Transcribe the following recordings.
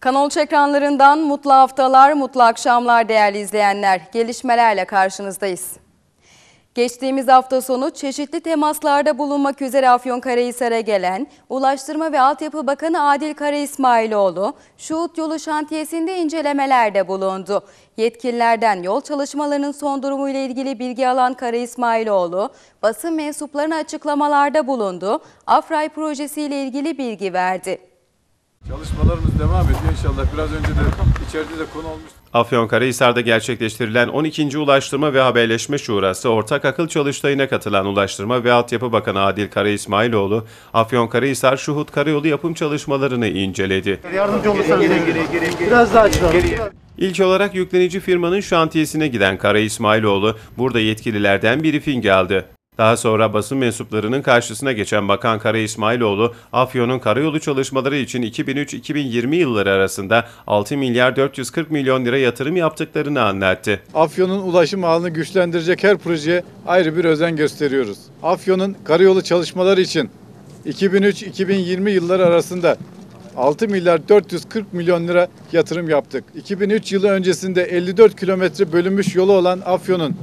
Kanal ekranlarından mutlu haftalar, mutlu akşamlar değerli izleyenler. Gelişmelerle karşınızdayız. Geçtiğimiz hafta sonu çeşitli temaslarda bulunmak üzere Afyonkarahisar'a gelen Ulaştırma ve Altyapı Bakanı Adil Kara İsmailoğlu, Şuhut Yolu şantiyesinde incelemelerde bulundu. Yetkililerden yol çalışmalarının son durumu ile ilgili bilgi alan Kara İsmailoğlu, basın mensuplarına açıklamalarda bulundu. Afray projesiyle ilgili bilgi verdi. Çalışmalarımız devam ediyor inşallah. Biraz önce de içeride de konu olmuştu. Afyonkarahisar'da gerçekleştirilen 12. Ulaştırma ve Haberleşme Şurası Ortak Akıl Çalıştayı'na katılan Ulaştırma ve Altyapı Bakanı Adil Kara İsmailoğlu, Afyonkarahisar Şuhut Karayolu yapım çalışmalarını inceledi. Yardımcı olursanız biraz daha açalım. İlk olarak yüklenici firmanın şantiyesine giden Kara İsmailoğlu, burada yetkililerden briefing aldı. Daha sonra basın mensuplarının karşısına geçen Bakan Kara İsmailoğlu, Afyon'un karayolu çalışmaları için 2003-2020 yılları arasında 6 milyar 440 milyon lira yatırım yaptıklarını anlattı. Afyon'un ulaşım ağını güçlendirecek her projeye ayrı bir özen gösteriyoruz. Afyon'un karayolu çalışmaları için 2003-2020 yılları arasında 6 milyar 440 milyon lira yatırım yaptık. 2003 yılı öncesinde 54 kilometre bölünmüş yolu olan Afyon'un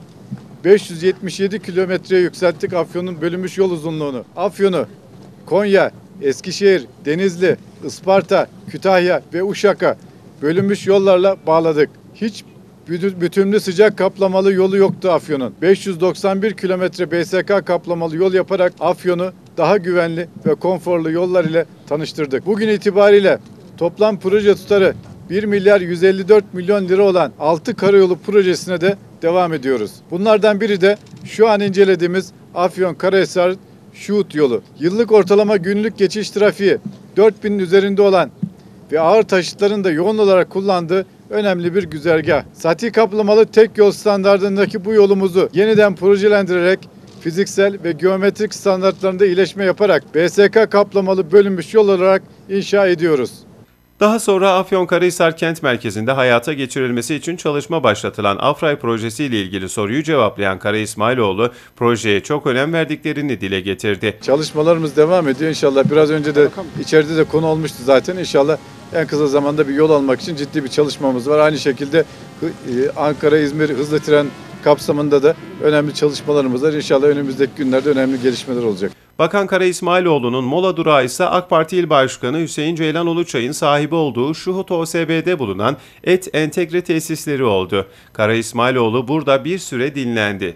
577 kilometreye yükselttik Afyon'un bölünmüş yol uzunluğunu. Afyon'u Konya, Eskişehir, Denizli, Isparta, Kütahya ve Uşak'a bölünmüş yollarla bağladık. Hiç bütünlü sıcak kaplamalı yolu yoktu Afyon'un. 591 kilometre BSK kaplamalı yol yaparak Afyon'u daha güvenli ve konforlu yollar ile tanıştırdık. Bugün itibariyle toplam proje tutarı 1 milyar 154 milyon lira olan 6 karayolu projesine de devam ediyoruz. Bunlardan biri de şu an incelediğimiz Afyonkarahisar Şuhut yolu. Yıllık ortalama günlük geçiş trafiği 4000'in üzerinde olan ve ağır taşıtların da yoğun olarak kullandığı önemli bir güzergah. Sati kaplamalı tek yol standardındaki bu yolumuzu yeniden projelendirerek fiziksel ve geometrik standartlarında iyileşme yaparak BSK kaplamalı bölünmüş yol olarak inşa ediyoruz. Daha sonra Afyonkarahisar kent merkezinde hayata geçirilmesi için çalışma başlatılan Afray projesi ile ilgili soruyu cevaplayan Kara İsmailoğlu, projeye çok önem verdiklerini dile getirdi. Çalışmalarımız devam ediyor inşallah. Biraz önce de içeride de konu olmuştu zaten. İnşallah en kısa zamanda bir yol almak için ciddi bir çalışmamız var. Aynı şekilde Ankara-İzmir hızlı tren kapsamında da önemli çalışmalarımız var. İnşallah önümüzdeki günlerde önemli gelişmeler olacak. Bakan Kara İsmailoğlu'nun mola durağı ise AK Parti İl Başkanı Hüseyin Ceylan Uluçay'ın sahibi olduğu Şuhut OSB'de bulunan et entegre tesisleri oldu. Kara İsmailoğlu burada bir süre dinlendi.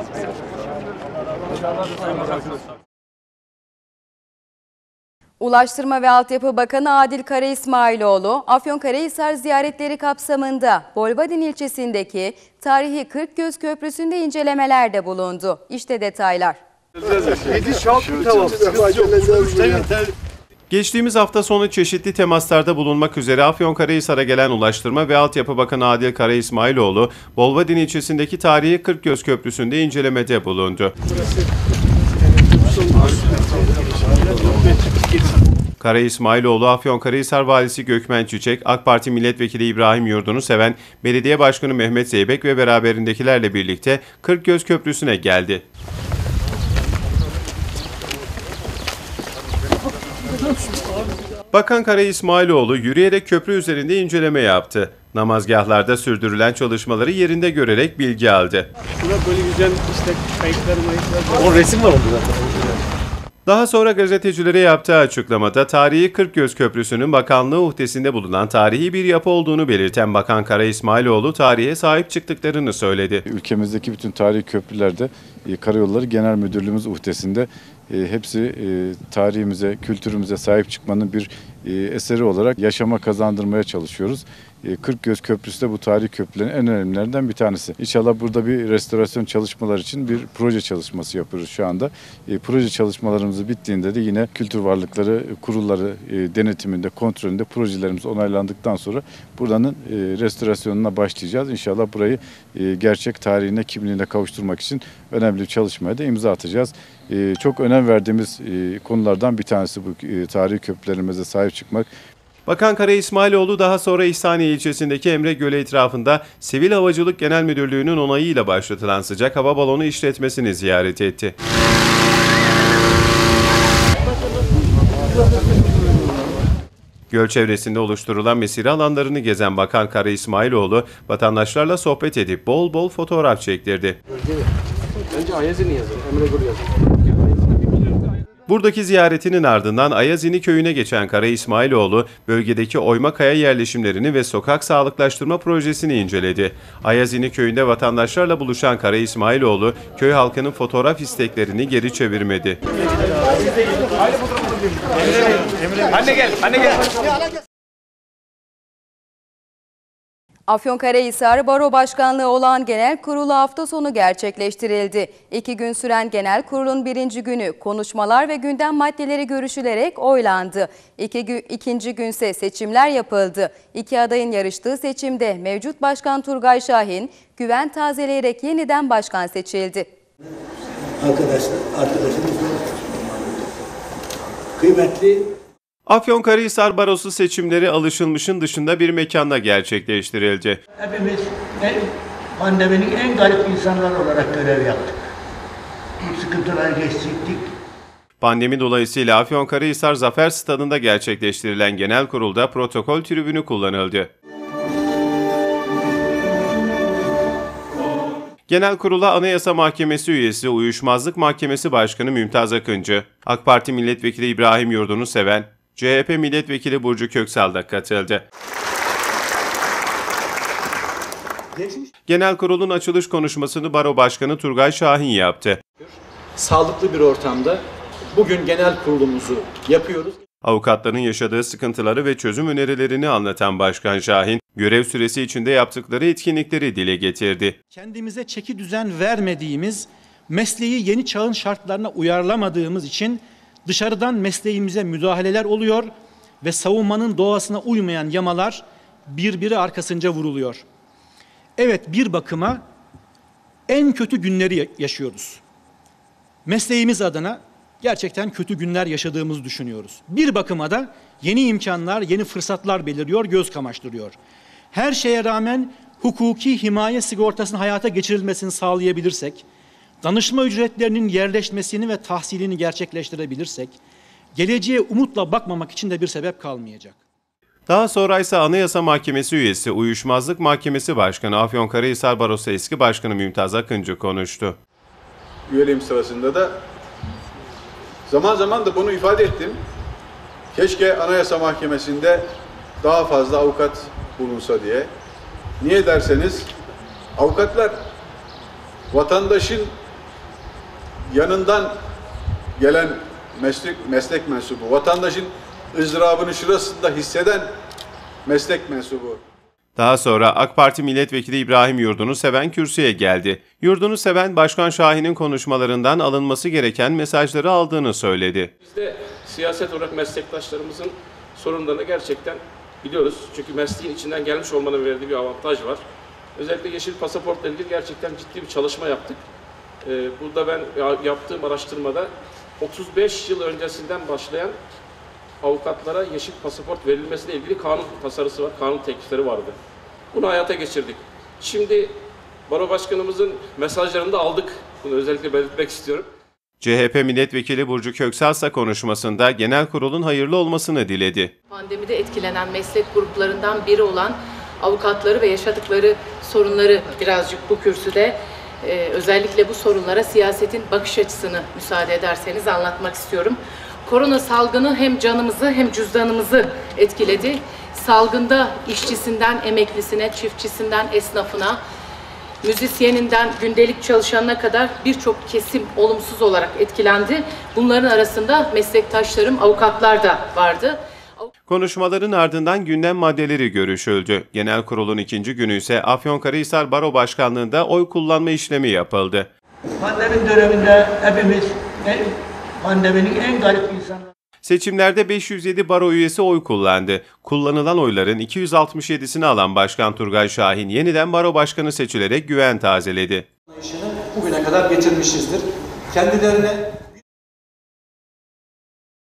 Ulaştırma ve Altyapı Bakanı Adil Kara İsmailoğlu, Afyonkarahisar ziyaretleri kapsamında Bolvadin ilçesindeki tarihi Kırkgöz Köprüsü'nde incelemelerde bulundu. İşte detaylar. Geçtiğimiz hafta sonu çeşitli temaslarda bulunmak üzere Afyonkarahisar'a gelen Ulaştırma ve Altyapı Bakanı Adil Kara İsmailoğlu, Bolvadin ilçesindeki tarihi Kırkgöz Köprüsü'nde incelemede bulundu. Kara İsmailoğlu, Afyonkarahisar Valisi Gökmen Çiçek, AK Parti Milletvekili İbrahim Yurdunseven, Belediye Başkanı Mehmet Zeybek ve beraberindekilerle birlikte Kırkgöz Köprüsü'ne geldi. Bakan Kara İsmailoğlu yürüyerek köprü üzerinde inceleme yaptı. Namazgahlarda sürdürülen çalışmaları yerinde görerek bilgi aldı. Şurada böyle güzel işte kayıtlar. O resim var orada zaten. Daha sonra gazetecilere yaptığı açıklamada tarihi Kırkgöz Köprüsü'nün bakanlığı uhdesinde bulunan tarihi bir yapı olduğunu belirten Bakan Kara İsmailoğlu tarihe sahip çıktıklarını söyledi. Ülkemizdeki bütün tarihi köprülerde Karayolları Genel Müdürlüğümüz uhdesinde hepsi tarihimize, kültürümüze sahip çıkmanın bir eseri olarak yaşama kazandırmaya çalışıyoruz. Kırkgöz Köprüsü de bu tarihi köprülerin en önemlilerinden bir tanesi. İnşallah burada bir restorasyon çalışmaları için bir proje çalışması yapıyoruz şu anda. Proje çalışmalarımız bittiğinde de yine kültür varlıkları kurulları denetiminde, kontrolünde projelerimiz onaylandıktan sonra buranın restorasyonuna başlayacağız. İnşallah burayı gerçek tarihine, kimliğine kavuşturmak için önemli bir çalışmaya da imza atacağız. Çok önem verdiğimiz konulardan bir tanesi bu tarihi köprülerimize sahip çıkmak. Bakan Kara İsmailoğlu daha sonra İhsaniye ilçesindeki Emre Gölü etrafında Sivil Havacılık Genel Müdürlüğü'nün onayıyla başlatılan sıcak hava balonu işletmesini ziyaret etti. Göl çevresinde oluşturulan mesire alanlarını gezen Bakan Kara İsmailoğlu, vatandaşlarla sohbet edip bol bol fotoğraf çektirdi. Önce Ayazi'ni yazın, Emre Gül yazın. Buradaki ziyaretinin ardından Ayazini köyüne geçen Kara İsmailoğlu, bölgedeki oyma kaya yerleşimlerini ve sokak sağlıklaştırma projesini inceledi. Ayazini köyünde vatandaşlarla buluşan Kara İsmailoğlu, köy halkının fotoğraf isteklerini geri çevirmedi. Anne gel, anne gel. Afyonkarahisar Baro Başkanlığı olan genel kurulu hafta sonu gerçekleştirildi. 2 gün süren genel kurulun 1. günü konuşmalar ve gündem maddeleri görüşülerek oylandı. İkinci günse seçimler yapıldı. 2 adayın yarıştığı seçimde mevcut başkan Turgay Şahin güven tazeleyerek yeniden başkan seçildi. Arkadaşlarımız kıymetli Afyonkarahisar Barosu seçimleri alışılmışın dışında bir mekanda gerçekleştirildi. hepimiz pandeminin en garip insanlar olarak görev yaptık. Bu sıkıntıları geçtik. Pandemi dolayısıyla Afyonkarahisar Zafer Stadı'nda gerçekleştirilen genel kurulda protokol tribünü kullanıldı. Genel kurula Anayasa Mahkemesi üyesi Uyuşmazlık Mahkemesi Başkanı Mümtaz Akıncı, AK Parti Milletvekili İbrahim Yurdunuseven, CHP Milletvekili Burcu Köksal da katıldı. Genel kurulun açılış konuşmasını Baro Başkanı Turgay Şahin yaptı. Sağlıklı bir ortamda bugün genel kurulumuzu yapıyoruz. Avukatların yaşadığı sıkıntıları ve çözüm önerilerini anlatan Başkan Şahin, görev süresi içinde yaptıkları etkinlikleri dile getirdi. Kendimize çeki düzen vermediğimiz, mesleği yeni çağın şartlarına uyarlamadığımız için dışarıdan mesleğimize müdahaleler oluyor ve savunmanın doğasına uymayan yamalar birbiri arkasınca vuruluyor. Evet, bir bakıma en kötü günleri yaşıyoruz. Mesleğimiz adına gerçekten kötü günler yaşadığımızı düşünüyoruz. Bir bakıma da yeni imkanlar, yeni fırsatlar beliriyor, göz kamaştırıyor. Her şeye rağmen hukuki himaye sigortasının hayata geçirilmesini sağlayabilirsek, danışma ücretlerinin yerleşmesini ve tahsilini gerçekleştirebilirsek, geleceğe umutla bakmamak için de bir sebep kalmayacak. Daha sonra ise Anayasa Mahkemesi üyesi Uyuşmazlık Mahkemesi Başkanı Afyonkarahisar Barosu eski başkanı Mümtaz Akıncı konuştu. Üyeliğim sırasında da zaman zaman da bunu ifade ettim. Keşke Anayasa Mahkemesi'nde daha fazla avukat bulunsa diye. Niye derseniz avukatlar vatandaşın yanından gelen meslek mensubu, vatandaşın ızdırabını şurasında hisseden meslek mensubu. Daha sonra AK Parti Milletvekili İbrahim Yurdunuseven kürsüye geldi. Yurdunuseven, Başkan Şahin'in konuşmalarından alınması gereken mesajları aldığını söyledi. Biz de siyaset olarak meslektaşlarımızın sorunlarını gerçekten biliyoruz. Çünkü mesleğin içinden gelmiş olmanın verdiği bir avantaj var. Özellikle yeşil pasaportla ilgili gerçekten ciddi bir çalışma yaptık. Burada ben yaptığım araştırmada 35 yıl öncesinden başlayan avukatlara yeşil pasaport verilmesiyle ilgili kanun tasarısı var, kanun teklifleri vardı. Bunu hayata geçirdik. Şimdi Baro Başkanımızın mesajlarını da aldık. Bunu özellikle belirtmek istiyorum. CHP Milletvekili Burcu Köksal ise konuşmasında genel kurulun hayırlı olmasını diledi. Pandemide etkilenen meslek gruplarından biri olan avukatları ve yaşadıkları sorunları birazcık bu kürsüde özellikle bu sorunlara siyasetin bakış açısını müsaade ederseniz anlatmak istiyorum. Korona salgını hem canımızı hem cüzdanımızı etkiledi. Salgında işçisinden emeklisine, çiftçisinden esnafına, müzisyeninden gündelik çalışanına kadar birçok kesim olumsuz olarak etkilendi. Bunların arasında meslektaşlarım, avukatlar da vardı. Konuşmaların ardından gündem maddeleri görüşüldü. Genel kurulun 2. günü ise Afyonkarahisar Baro Başkanlığı'nda oy kullanma işlemi yapıldı. Pandemi döneminde hepimiz pandeminin en garip insanları. Seçimlerde 507 baro üyesi oy kullandı. Kullanılan oyların 267'sini alan Başkan Turgay Şahin yeniden baro başkanı seçilerek güven tazeledi. Bugüne kadar getirmişizdir. Kendilerine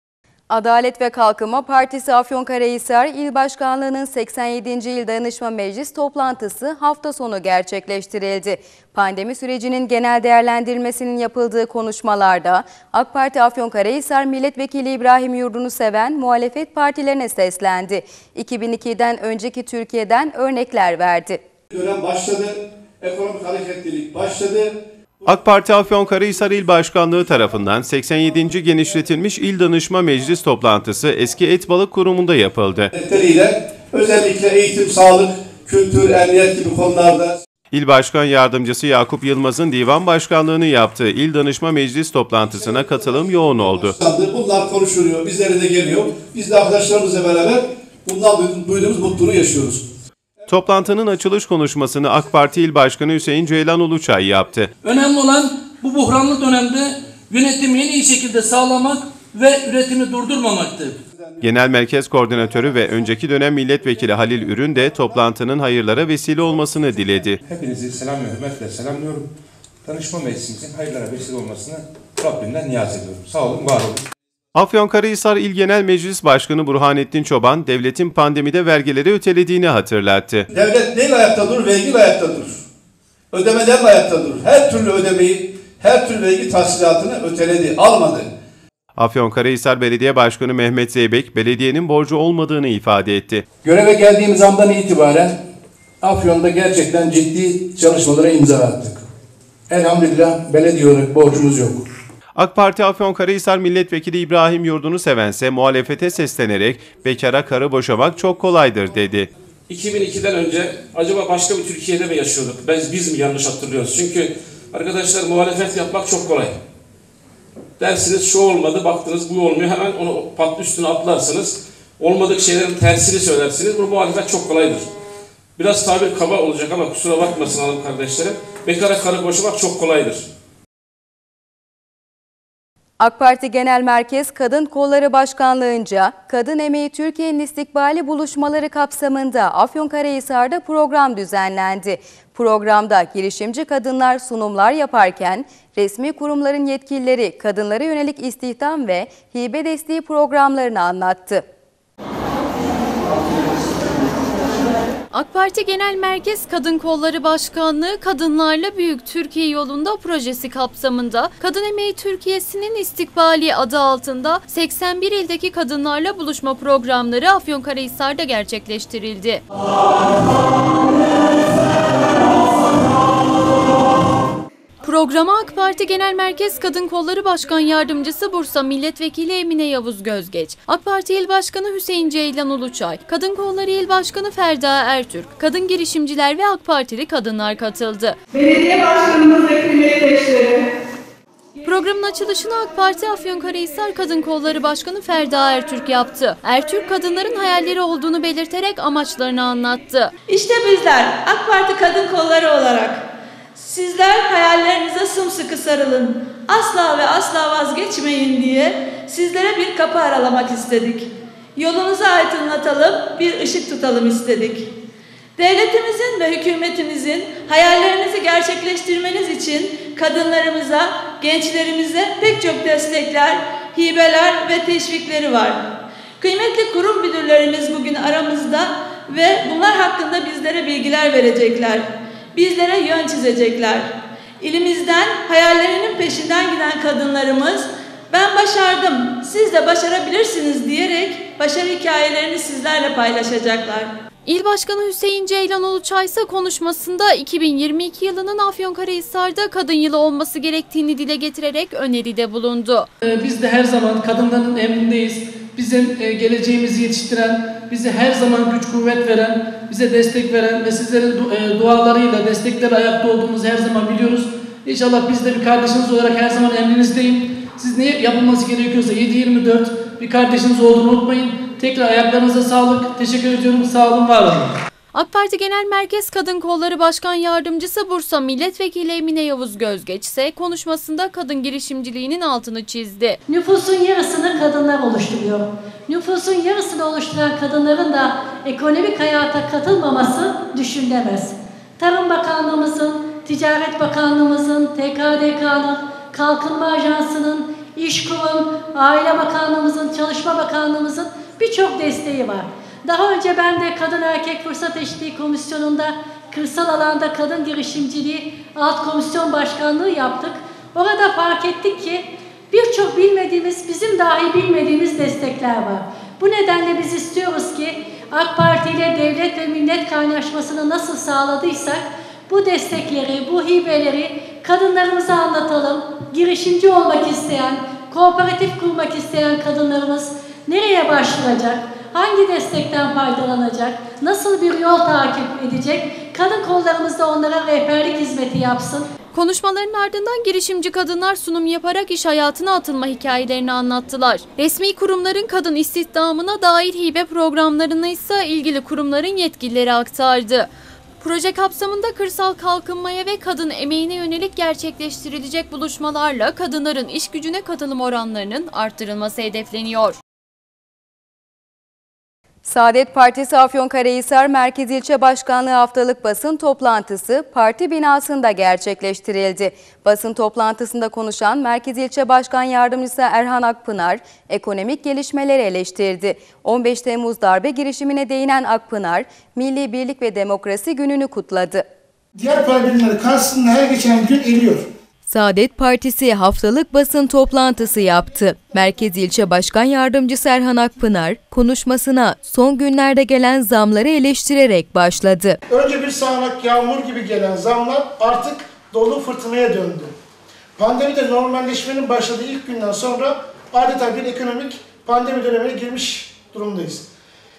Adalet ve Kalkınma Partisi Afyonkarahisar İl Başkanlığı'nın 87. Yıl Danışma Meclis toplantısı hafta sonu gerçekleştirildi. Pandemi sürecinin genel değerlendirilmesinin yapıldığı konuşmalarda AK Parti Afyonkarahisar Milletvekili İbrahim Yurdunuseven muhalefet partilerine seslendi. 2002'den önceki Türkiye'den örnekler verdi. Dönem başladı, ekonomik hareketlilik başladı. AK Parti Afyonkarahisar İl Başkanlığı tarafından 87. genişletilmiş İl Danışma Meclis toplantısı eski Et Balık Kurumu'nda yapıldı. Özellikle eğitim, sağlık, kültür, emniyet gibi konularda. İl Başkan Yardımcısı Yakup Yılmaz'ın divan başkanlığını yaptığı İl Danışma Meclis toplantısına katılım yoğun oldu. Bunlar konuşuluyor, bizlere de geliyor. Biz de arkadaşlarımızla beraber bundan duyduğumuz mutluluğu yaşıyoruz. Toplantının açılış konuşmasını AK Parti İl Başkanı Hüseyin Ceylan Uluçay yaptı. Önemli olan bu buhranlı dönemde yönetimi en iyi şekilde sağlamak ve üretimi durdurmamaktır. Genel Merkez Koordinatörü ve önceki dönem Milletvekili Halil Ürün de toplantının hayırlara vesile olmasını diledi. Hepinizi selam ve hürmetle selamlıyorum. Danışma meclisimizin hayırlara vesile olmasını Rabbimden niyaz ediyorum. Sağ olun, var olun. Afyonkarahisar İl Genel Meclis Başkanı Burhanettin Çoban, devletin pandemide vergileri ötelediğini hatırlattı. Devlet neyle ayakta durur? Vergiyle ayakta durur. Ödemelerle ayakta durur. Her türlü ödemeyi, her türlü vergi tahsilatını öteledi, almadı. Afyonkarahisar Belediye Başkanı Mehmet Zeybek, belediyenin borcu olmadığını ifade etti. Göreve geldiğimiz andan itibaren Afyon'da gerçekten ciddi çalışmalara imza attık. Elhamdülillah belediye olarak borcumuz yok. AK Parti Afyonkarahisar Milletvekili İbrahim Yurdunusevense muhalefete seslenerek bekara karı boşamak çok kolaydır dedi. 2002'den önce acaba başka bir Türkiye'de mi yaşıyorduk? Biz mi yanlış hatırlıyoruz? Çünkü arkadaşlar muhalefet yapmak çok kolay. Dersiniz şu olmadı, baktınız bu olmuyor, hemen onu üstüne atlarsınız. Olmadık şeylerin tersini söylersiniz. Bu muhalefet çok kolaydır. Biraz tabir kaba olacak ama kusura bakmasın hanım kardeşlerim. Bekara karı boşamak çok kolaydır. AK Parti Genel Merkez Kadın Kolları Başkanlığı'nca Kadın Emeği Türkiye'nin İstikbali buluşmaları kapsamında Afyonkarahisar'da program düzenlendi. Programda girişimci kadınlar sunumlar yaparken resmi kurumların yetkilileri kadınlara yönelik istihdam ve hibe desteği programlarını anlattı. AK Parti Genel Merkez Kadın Kolları Başkanlığı Kadınlarla Büyük Türkiye Yolunda projesi kapsamında Kadın Emeği Türkiye'sinin İstikbali adı altında 81 ildeki kadınlarla buluşma programları Afyonkarahisar'da gerçekleştirildi. Programa AK Parti Genel Merkez Kadın Kolları Başkan Yardımcısı Bursa Milletvekili Emine Yavuz Gözgeç, AK Parti İl Başkanı Hüseyin Ceylan Uluçay, Kadın Kolları İl Başkanı Ferda Ertürk, kadın girişimciler ve AK Partili kadınlar katıldı. Belediye Başkanımız ve kıymetli eşleri. Programın açılışını AK Parti Afyonkarahisar Kadın Kolları Başkanı Ferda Ertürk yaptı. Ertürk kadınların hayalleri olduğunu belirterek amaçlarını anlattı. İşte bizler AK Parti Kadın Kolları olarak sizler hayallerinize sımsıkı sarılın, asla ve asla vazgeçmeyin diye sizlere bir kapı aralamak istedik. Yolunuzu aydınlatalım, bir ışık tutalım istedik. Devletimizin ve hükümetimizin hayallerinizi gerçekleştirmeniz için kadınlarımıza, gençlerimize pek çok destekler, hibeler ve teşvikleri var. Kıymetli kurum müdürlerimiz bugün aramızda ve bunlar hakkında bizlere bilgiler verecekler. Bizlere yön çizecekler. İlimizden hayallerinin peşinden giden kadınlarımız ben başardım, siz de başarabilirsiniz diyerek başarı hikayelerini sizlerle paylaşacaklar. İl Başkanı Hüseyin Ceylan Uluçay ise konuşmasında 2022 yılının Afyonkarahisar'da kadın yılı olması gerektiğini dile getirerek öneride bulundu. Biz de her zaman kadınların emrindeyiz. Bizim geleceğimizi yetiştiren, bize her zaman güç kuvvet veren, bize destek veren ve sizlerin dualarıyla, destekleri ayakta olduğumuzu her zaman biliyoruz. İnşallah biz de bir kardeşiniz olarak her zaman emrinizdeyim. Siz ne yapılması gerekiyorsa 7/24 bir kardeşiniz olduğunu unutmayın. Tekrar ayaklarınıza sağlık. Teşekkür ediyorum. Sağ olun, var olun. AK Parti Genel Merkez Kadın Kolları Başkan Yardımcısı Bursa Milletvekili Emine Yavuz Gözgeç ise konuşmasında kadın girişimciliğinin altını çizdi. Nüfusun yarısını kadınlar oluşturuyor. Nüfusun yarısını oluşturan kadınların da ekonomik hayata katılmaması düşünülemez. Tarım Bakanlığımızın, Ticaret Bakanlığımızın, TKDK'nın, Kalkınma Ajansı'nın, İşkur'un, Aile Bakanlığımızın, Çalışma Bakanlığımızın birçok desteği var. Daha önce ben de Kadın Erkek Fırsat Eşitliği Komisyonu'nda kırsal alanda kadın girişimciliği alt komisyon başkanlığı yaptık. Orada fark ettik ki birçok bilmediğimiz, bizim dahi bilmediğimiz destekler var. Bu nedenle biz istiyoruz ki AK Parti ile devlet ve millet kaynaşmasını nasıl sağladıysak bu destekleri, bu hibeleri kadınlarımıza anlatalım. Girişimci olmak isteyen, kooperatif kurmak isteyen kadınlarımız nereye başvuracak? Hangi destekten faydalanacak? Nasıl bir yol takip edecek? Kadın kollarımız da onlara rehberlik hizmeti yapsın. Konuşmaların ardından girişimci kadınlar sunum yaparak iş hayatına atılma hikayelerini anlattılar. Resmi kurumların kadın istihdamına dair hibe programlarını ise ilgili kurumların yetkilileri aktardı. Proje kapsamında kırsal kalkınmaya ve kadın emeğine yönelik gerçekleştirilecek buluşmalarla kadınların iş gücüne katılım oranlarının arttırılması hedefleniyor. Saadet Partisi Afyonkarahisar Merkez İlçe Başkanlığı haftalık basın toplantısı parti binasında gerçekleştirildi. Basın toplantısında konuşan Merkez İlçe Başkan Yardımcısı Erhan Akpınar, ekonomik gelişmeleri eleştirdi. 15 Temmuz darbe girişimine değinen Akpınar, Milli Birlik ve Demokrasi Günü'nü kutladı. Diğer para birimleri karşısında her geçen gün eriyor. Saadet Partisi haftalık basın toplantısı yaptı. Merkez İlçe Başkan Yardımcısı Erhan Akpınar konuşmasına son günlerde gelen zamları eleştirerek başladı. Önce bir sağanak yağmur gibi gelen zamlar artık dolu fırtınaya döndü. Pandemide normalleşmenin başladığı ilk günden sonra adeta bir ekonomik pandemi dönemine girmiş durumdayız.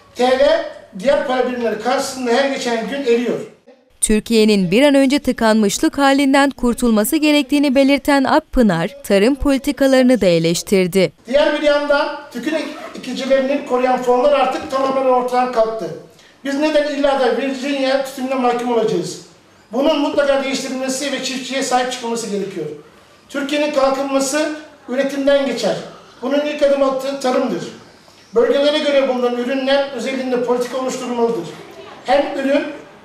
TL diğer para birimleri karşısında her geçen gün eriyor. Türkiye'nin bir an önce tıkanmışlık halinden kurtulması gerektiğini belirten Akpınar, tarım politikalarını da eleştirdi. Diğer bir yandan tüketicilerini koruyan fonlar artık tamamen ortadan kalktı. Biz neden illa da Virginia tütününe mahkum olacağız? Bunun mutlaka değiştirilmesi ve çiftçiye sahip çıkılması gerekiyor. Türkiye'nin kalkınması üretimden geçer. Bunun ilk adım attığı tarımdır. Bölgelere göre bulunan ürünler özelliğinde politika oluşturulmalıdır. Hem ürün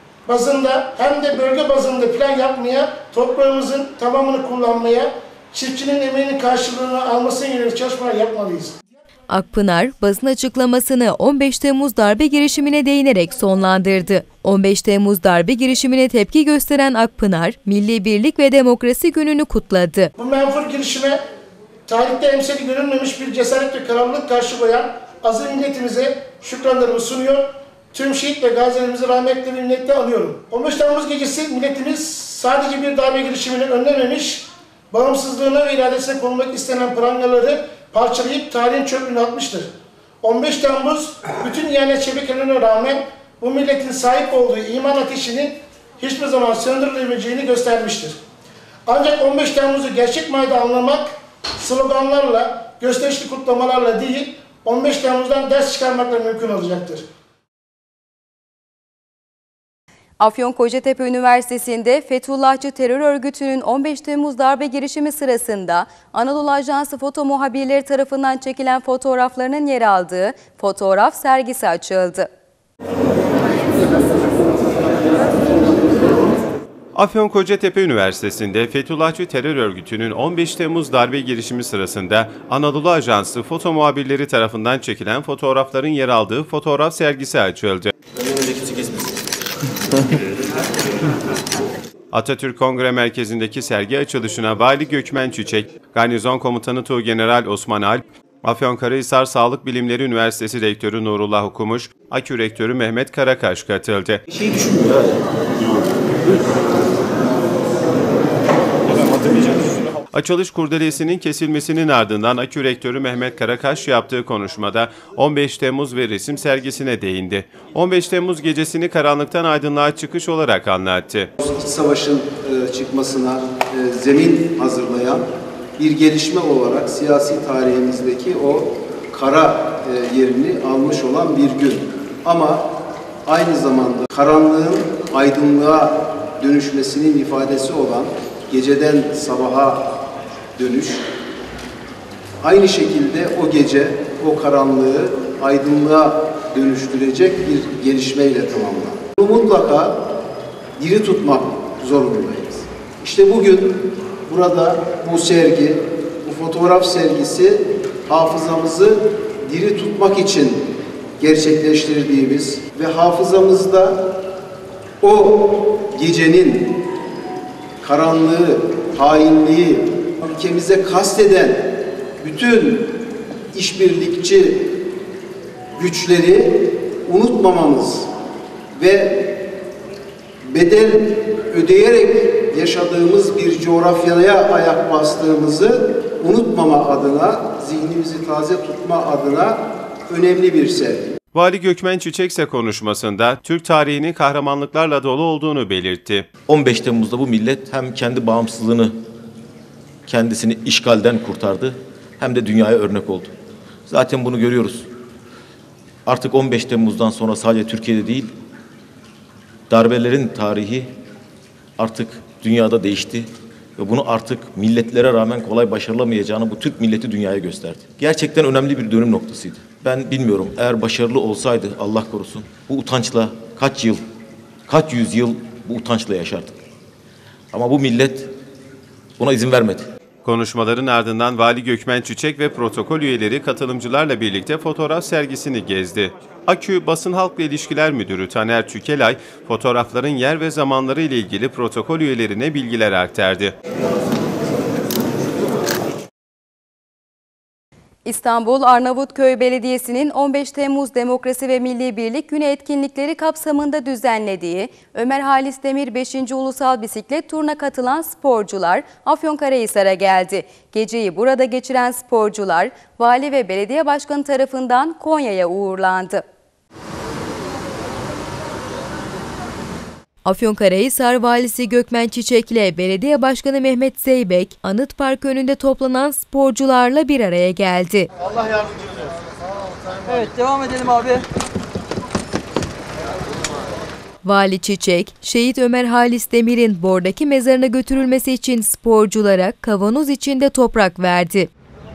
bazında hem de bölge bazında plan yapmaya, toprağımızın tamamını kullanmaya, çiftçinin emeğinin karşılığını almasına yönelik çalışmalar yapmalıyız. Akpınar, basın açıklamasını 15 Temmuz darbe girişimine değinerek sonlandırdı. 15 Temmuz darbe girişimine tepki gösteren Akpınar, Milli Birlik ve Demokrasi Günü'nü kutladı. Bu menfur girişime tarihte emsali görülmemiş bir cesaret ve kararlılık karşı koyan azı milletimize şükranlarımı sunuyor. Tüm şehit ve gazilerimizi rahmetle ve minnetle anıyorum. 15 Temmuz gecesi milletimiz sadece bir darbe girişimini önlememiş, bağımsızlığına ve iradesine konulmak istenen prangaları parçalayıp tarihin çöplüğüne atmıştır. 15 Temmuz bütün ihanet şebekelerine rağmen bu milletin sahip olduğu iman ateşinin hiçbir zaman söndürülemeyeceğini göstermiştir. Ancak 15 Temmuz'u gerçek manada anlamak sloganlarla, gösterişli kutlamalarla değil, 15 Temmuz'dan ders çıkarmakla mümkün olacaktır. Afyonkarahisar Üniversitesi'nde Fethullahçı terör örgütünün 15 Temmuz darbe girişimi sırasında Anadolu Ajansı foto muhabirleri tarafından çekilen fotoğraflarının yer aldığı fotoğraf sergisi açıldı. Afyonkarahisar Üniversitesi'nde Fethullahçı terör örgütünün 15 Temmuz darbe girişimi sırasında Anadolu Ajansı foto muhabirleri tarafından çekilen fotoğrafların yer aldığı fotoğraf sergisi açıldı. Atatürk Kongre Merkezi'ndeki sergi açılışına Vali Gökmen Çiçek, Garnizon Komutanı Tuğgeneral Osman Alp, Afyonkarahisar Sağlık Bilimleri Üniversitesi Rektörü Nurullah Okumuş, AKÜ Rektörü Mehmet Karakaş katıldı. Açılış kurdelesinin kesilmesinin ardından AKÜ Rektörü Mehmet Karakaş yaptığı konuşmada 15 Temmuz ve resim sergisine değindi. 15 Temmuz gecesini karanlıktan aydınlığa çıkış olarak anlattı. İç savaşın çıkmasına zemin hazırlayan bir gelişme olarak siyasi tarihimizdeki o kara yerini almış olan bir gün. Ama aynı zamanda karanlığın aydınlığa dönüşmesinin ifadesi olan geceden sabaha dönüş, aynı şekilde o gece o karanlığı aydınlığa dönüştürecek bir gelişmeyle tamamlandı. Bunu mutlaka diri tutmak zorundayız. İşte bugün burada bu sergi, bu fotoğraf sergisi hafızamızı diri tutmak için gerçekleştirdiğimiz ve hafızamızda o gecenin karanlığı, hainliği, ülkemize kasteden bütün işbirlikçi güçleri unutmamamız ve bedel ödeyerek yaşadığımız bir coğrafyaya ayak bastığımızı unutmama adına, zihnimizi taze tutma adına önemli bir sergi. Vali Gökmen Çiçek ise konuşmasında Türk tarihinin kahramanlıklarla dolu olduğunu belirtti. 15 Temmuz'da bu millet hem kendi bağımsızlığını, kendisini işgalden kurtardı hem de dünyaya örnek oldu. Zaten bunu görüyoruz. Artık 15 Temmuz'dan sonra sadece Türkiye'de değil, darbelerin tarihi artık dünyada değişti ve bunu artık milletlere rağmen kolay başarılamayacağını bu Türk milleti dünyaya gösterdi. Gerçekten önemli bir dönüm noktasıydı. Ben bilmiyorum, eğer başarılı olsaydı Allah korusun bu utançla kaç yüzyıl bu utançla yaşardık. Ama bu millet buna izin vermedi. Konuşmaların ardından Vali Gökmen Çiçek ve protokol üyeleri katılımcılarla birlikte fotoğraf sergisini gezdi. AKÜ Basın Halkla İlişkiler Müdürü Taner Tükelay, fotoğrafların yer ve zamanları ile ilgili protokol üyelerine bilgiler aktardı. İstanbul Arnavutköy Belediyesi'nin 15 Temmuz Demokrasi ve Milli Birlik Günü etkinlikleri kapsamında düzenlediği Ömer Halis Demir 5. Ulusal Bisiklet Turu'na katılan sporcular Afyonkarahisar'a geldi. Geceyi burada geçiren sporcular Vali ve Belediye Başkanı tarafından Konya'ya uğurlandı. Afyonkarahisar Valisi Gökmen Çiçek ile Belediye Başkanı Mehmet Zeybek, Anıt Park önünde toplanan sporcularla bir araya geldi. Allah yardımcınız olsun. Evet, devam edelim abi. Vali Çiçek, Şehit Ömer Halis Demir'in bordaki mezarına götürülmesi için sporculara kavanoz içinde toprak verdi.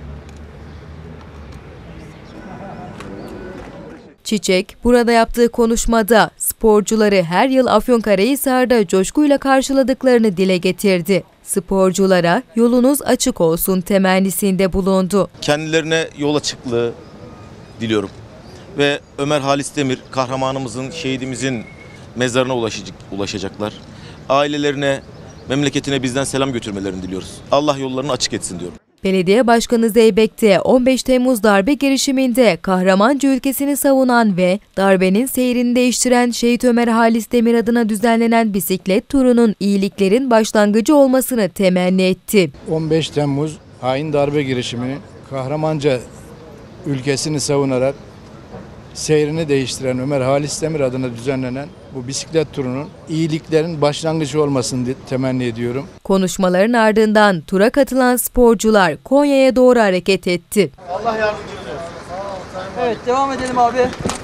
Çiçek, burada yaptığı konuşmada sporcuları her yıl Afyonkarahisar'da coşkuyla karşıladıklarını dile getirdi. Sporculara yolunuz açık olsun temennisinde bulundu. Kendilerine yol açıklığı diliyorum. Ve Ömer Halis Demir, kahramanımızın, şehidimizin mezarına ulaşacaklar. Ailelerine, memleketine bizden selam götürmelerini diliyoruz. Allah yollarını açık etsin diyorum. Belediye Başkanı Zeybek de 15 Temmuz darbe girişiminde kahramanca ülkesini savunan ve darbenin seyrini değiştiren Şehit Ömer Halis Demir adına düzenlenen bisiklet turunun iyiliklerin başlangıcı olmasını temenni etti. 15 Temmuz hain darbe girişimini kahramanca ülkesini savunarak seyrini değiştiren Ömer Halis Demir adına düzenlenen bu bisiklet turunun iyiliklerin başlangıcı olmasını temenni ediyorum. Konuşmaların ardından tura katılan sporcular Konya'ya doğru hareket etti. Allah yardımcınız olsun. Evet, devam edelim abi.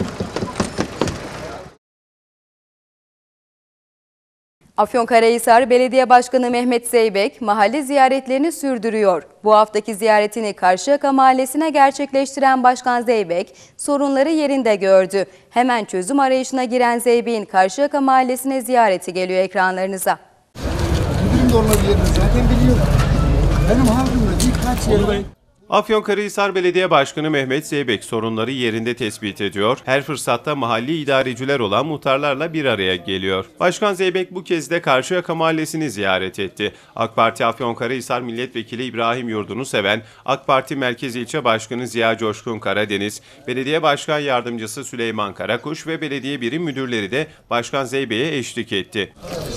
Afyonkarahisar Belediye Başkanı Mehmet Zeybek mahalle ziyaretlerini sürdürüyor. Bu haftaki ziyaretini Karşıyaka Mahallesi'ne gerçekleştiren Başkan Zeybek sorunları yerinde gördü. Hemen çözüm arayışına giren Zeybek'in Karşıyaka Mahallesi'ne ziyareti geliyor ekranlarınıza. Müdürüm de olabilir, zaten biliyorum. Benim halkımda birkaç yer... Afyonkarahisar Belediye Başkanı Mehmet Zeybek sorunları yerinde tespit ediyor. Her fırsatta mahalli idareciler olan muhtarlarla bir araya geliyor. Başkan Zeybek bu kez de Karşıyaka Mahallesi'ni ziyaret etti. AK Parti Afyonkarahisar Milletvekili İbrahim Yurdun'u seven AK Parti Merkez İlçe Başkanı Ziya Coşkun Karadeniz, Belediye Başkan Yardımcısı Süleyman Karakuş ve belediye birim müdürleri de Başkan Zeybek'e eşlik etti.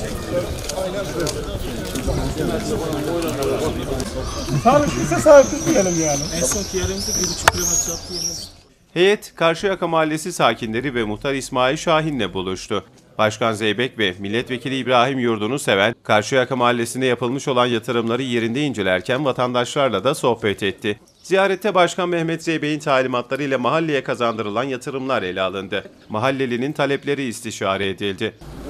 Sağlıklıysa sağlıklı diyelim yani. En son yerimizi 1,5 kilometre yaptı yerine. Heyet, Karşıyaka Mahallesi sakinleri ve muhtar İsmail Şahin'le buluştu. Başkan Zeybek ve Milletvekili İbrahim Yurdun'u seven, Karşıyaka Mahallesi'nde yapılmış olan yatırımları yerinde incelerken vatandaşlarla da sohbet etti. Ziyarette Başkan Mehmet Zeybek'in talimatlarıyla mahalleye kazandırılan yatırımlar ele alındı. Mahallelinin talepleri istişare edildi.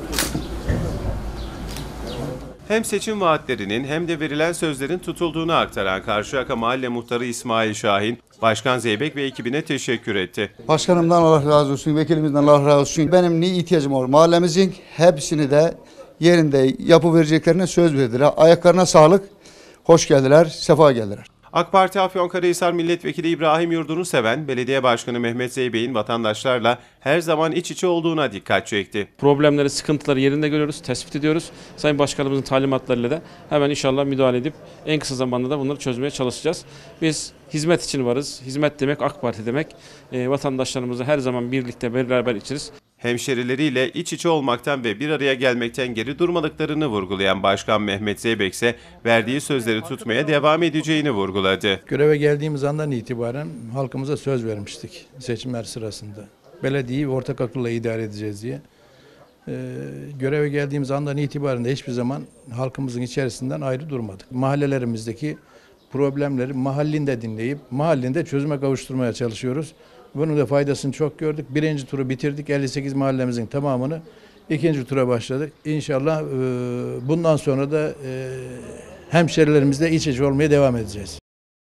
Hem seçim vaatlerinin hem de verilen sözlerin tutulduğunu aktaran Karşıyaka Mahalle Muhtarı İsmail Şahin, Başkan Zeybek ve ekibine teşekkür etti. Başkanımdan Allah razı olsun, vekilimizden Allah razı olsun. Benim ne ihtiyacım var? Mahallemizin hepsini de yerinde yapıvereceklerine söz verdiler. Ayaklarına sağlık, hoş geldiler, sefa geldiler. AK Parti Afyonkarahisar Milletvekili İbrahim Yurdunurseven, Belediye Başkanı Mehmet Zeybek'in vatandaşlarla her zaman iç içe olduğuna dikkat çekti. Problemleri, sıkıntıları yerinde görüyoruz, tespit ediyoruz. Sayın Başkanımızın talimatlarıyla da hemen inşallah müdahale edip en kısa zamanda da bunları çözmeye çalışacağız. Biz hizmet için varız. Hizmet demek AK Parti demek. Vatandaşlarımızla her zaman birlikte beraber içeriz. Hemşerileriyle iç içe olmaktan ve bir araya gelmekten geri durmadıklarını vurgulayan Başkan Mehmet Zeybek ise verdiği sözleri tutmaya devam edeceğini vurguladı. Göreve geldiğimiz andan itibaren halkımıza söz vermiştik seçimler sırasında. Belediyeyi ortak akılla idare edeceğiz diye. Göreve geldiğimiz andan itibaren de hiçbir zaman halkımızın içerisinden ayrı durmadık. Mahallelerimizdeki problemleri mahallinde dinleyip mahallinde çözüme kavuşturmaya çalışıyoruz. Bunun da faydasını çok gördük. Birinci turu bitirdik. 58 mahallemizin tamamını. İkinci tura başladık. İnşallah bundan sonra da hemşerilerimizle iç içe olmaya devam edeceğiz.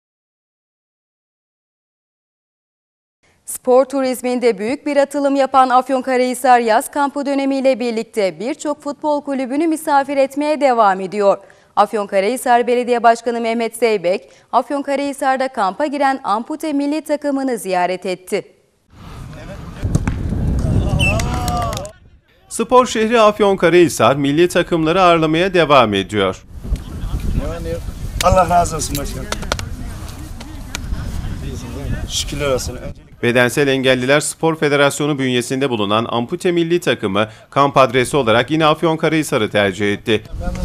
Spor turizminde büyük bir atılım yapan Afyonkarahisar yaz kampı dönemiyle birlikte birçok futbol kulübünü misafir etmeye devam ediyor. Afyonkarahisar Belediye Başkanı Mehmet Zeybek, Afyonkarahisar'da kampa giren ampute milli takımını ziyaret etti. Spor şehri Afyonkarahisar milli takımları ağırlamaya devam ediyor. Allah razı olsun başkanım. Şükürler olsun. Bedensel Engelliler Spor Federasyonu bünyesinde bulunan ampute milli takımı kamp adresi olarak yine Afyonkarahisar'ı tercih etti.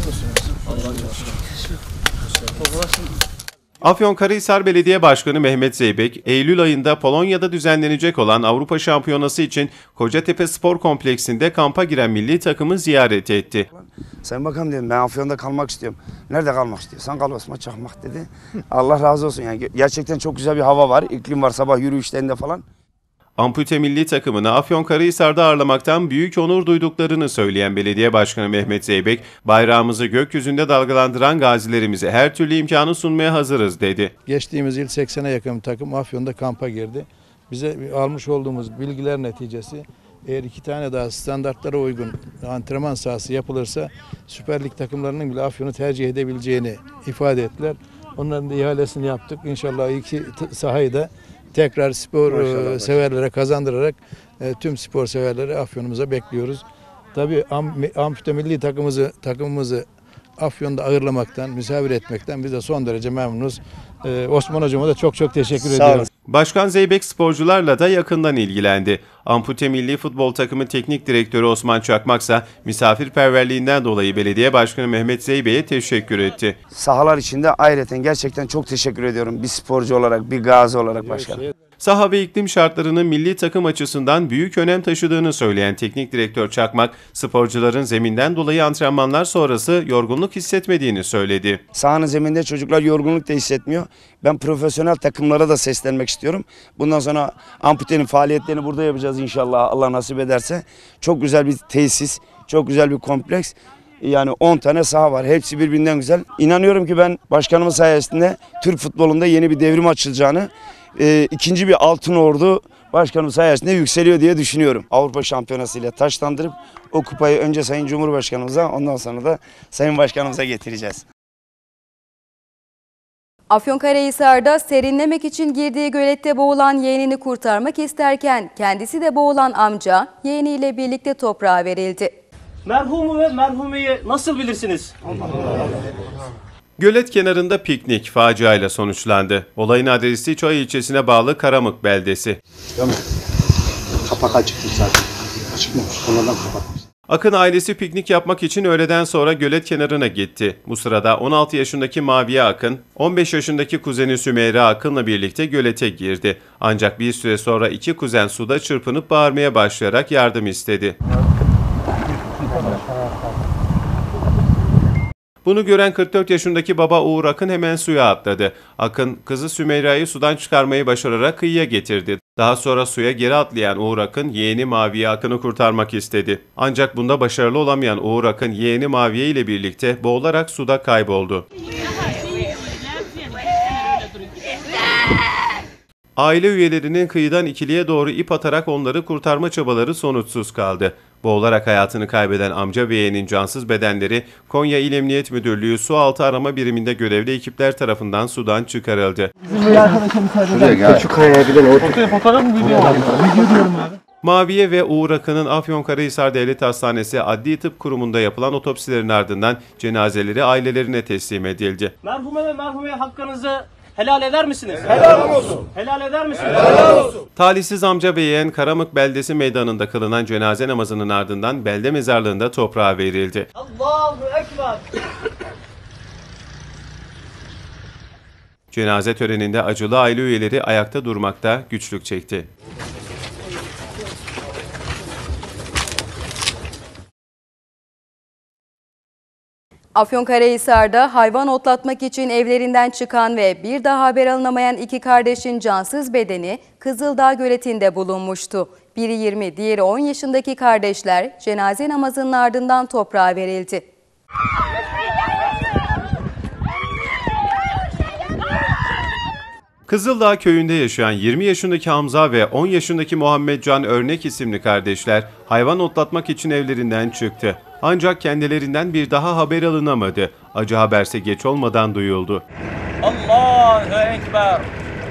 Afyonkarahisar Belediye Başkanı Mehmet Zeybek, Eylül ayında Polonya'da düzenlenecek olan Avrupa Şampiyonası için Kocatepe Spor Kompleksinde kampa giren milli takımı ziyaret etti. Sayın Bakan dedim, ben Afyon'da kalmak istiyorum. Nerede kalmak istiyorsan kal Osman Çakmak dedi. Allah razı olsun. Yani gerçekten çok güzel bir hava var, iklim var sabah yürüyüşlerinde falan. Ampute milli takımını Afyonkarahisar'da ağırlamaktan büyük onur duyduklarını söyleyen Belediye Başkanı Mehmet Zeybek, bayrağımızı gökyüzünde dalgalandıran gazilerimize her türlü imkanı sunmaya hazırız dedi. Geçtiğimiz yıl 80'e yakın bir takım Afyon'da kampa girdi. Bize almış olduğumuz bilgiler neticesi eğer 2 tane daha standartlara uygun antrenman sahası yapılırsa Süper Lig takımlarının bile Afyon'u tercih edebileceğini ifade ettiler. Onların da ihalesini yaptık. İnşallah 2 sahayı da tekrar spor severlere kazandırarak tüm spor severleri Afyon'umuza bekliyoruz. Tabii ampute milli takımımızı Afyon'da ağırlamaktan, misafir etmekten biz de son derece memnunuz. Osman Hocam'a da çok teşekkür ediyoruz. Başkan Zeybek sporcularla da yakından ilgilendi. Ampute milli futbol takımı teknik direktörü Osman Çakmak ise misafirperverliğinden dolayı Belediye Başkanı Mehmet Zeybek'e teşekkür etti. Sahalar içinde ayrıca gerçekten çok teşekkür ediyorum bir sporcu olarak, bir gazi olarak başkanım. Saha ve iklim şartlarının milli takım açısından büyük önem taşıdığını söyleyen teknik direktör Çakmak, sporcuların zeminden dolayı antrenmanlar sonrası yorgunluk hissetmediğini söyledi. Sahanın zeminde çocuklar yorgunluk da hissetmiyor. Ben profesyonel takımlara da seslenmek istiyorum. Bundan sonra amputenin faaliyetlerini burada yapacağız inşallah Allah nasip ederse. Çok güzel bir tesis, çok güzel bir kompleks. Yani 10 tane saha var. Hepsi birbirinden güzel. İnanıyorum ki ben başkanımın sayesinde Türk futbolunda yeni bir devrim açılacağını, ikinci bir altın ordu başkanım sayesinde yükseliyor diye düşünüyorum. Avrupa Şampiyonası ile taşlandırıp o kupayı önce Sayın Cumhurbaşkanımıza ondan sonra da Sayın Başkanımıza getireceğiz. Afyonkarahisar'da serinlemek için girdiği gölette boğulan yeğenini kurtarmak isterken kendisi de boğulan amca yeğeniyle birlikte toprağa verildi. Merhumu ve merhumeyi nasıl bilirsiniz? Gölet kenarında piknik faciayla sonuçlandı. Olayın adresi Çoy ilçesine bağlı Karamık beldesi. Tamam. Kapak açıktı zaten. Açıkmış. Onlardan kapatmış. Akın ailesi piknik yapmak için öğleden sonra gölet kenarına gitti. Bu sırada 16 yaşındaki Maviye Akın, 15 yaşındaki kuzeni Sümeyra Akın'la birlikte gölete girdi. Ancak bir süre sonra 2 kuzen suda çırpınıp bağırmaya başlayarak yardım istedi. Bunu gören 44 yaşındaki baba Uğur Akın hemen suya atladı. Akın, kızı Sümeyra'yı sudan çıkarmayı başararak kıyıya getirdi. Daha sonra suya geri atlayan Uğur Akın, yeğeni Maviye Akın'ı kurtarmak istedi. Ancak bunda başarılı olamayan Uğur Akın, yeğeni Maviye ile birlikte boğularak suda kayboldu. Aile üyelerinin kıyıdan ikiliye doğru ip atarak onları kurtarma çabaları sonuçsuz kaldı. Boğularak hayatını kaybeden amca ve yeğenin cansız bedenleri Konya İl Emniyet Müdürlüğü Sualtı Arama Biriminde görevli ekipler tarafından sudan çıkarıldı. Bizim bir arkadaşa müsaade eder. Şu kayaya bir de fotoğraf mı video? Video diyorum abi. Maviye ve Uğur Akın'ın Afyonkarahisar Devlet Hastanesi Adli Tıp Kurumu'nda yapılan otopsilerin ardından cenazeleri ailelerine teslim edildi. Merhume ve merhumeye hakkınızı helal eder misiniz? Helal olsun. Helal eder misiniz? Helal olsun. Talihsiz amca ve yeğen Karamık Beldesi Meydanı'nda kılınan cenaze namazının ardından belde mezarlığında toprağa verildi. Allahu Ekber. Cenaze töreninde acılı aile üyeleri ayakta durmakta güçlük çekti. Afyonkarahisar'da hayvan otlatmak için evlerinden çıkan ve bir daha haber alınamayan iki kardeşin cansız bedeni Kızıldağ Göleti'nde bulunmuştu. Biri 20, diğeri 10 yaşındaki kardeşler cenaze namazının ardından toprağa verildi. Kızıldağ köyünde yaşayan 20 yaşındaki Hamza ve 10 yaşındaki Muhammed Can Örnek isimli kardeşler hayvan otlatmak için evlerinden çıktı. Ancak kendilerinden bir daha haber alınamadı. Acı haberse geç olmadan duyuldu. Allahu Ekber.